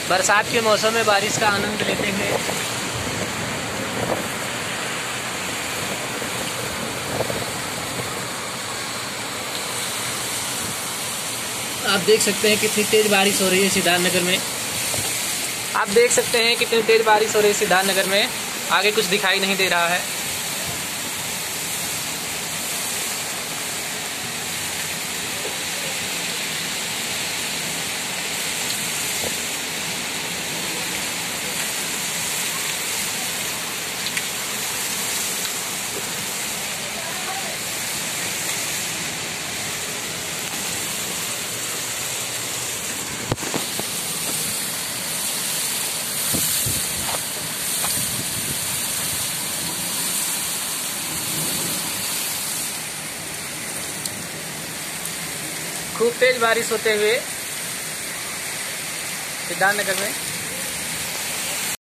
बरसात के मौसम में बारिश का आनंद लेते हुए आप देख सकते हैं कितनी तेज बारिश हो रही है सिद्धार्थनगर में। आप देख सकते हैं कितनी तेज बारिश हो रही है सिद्धार्थनगर में। आगे कुछ दिखाई नहीं दे रहा है। खूब तेज बारिश होते हुए सिद्धार्थनगर में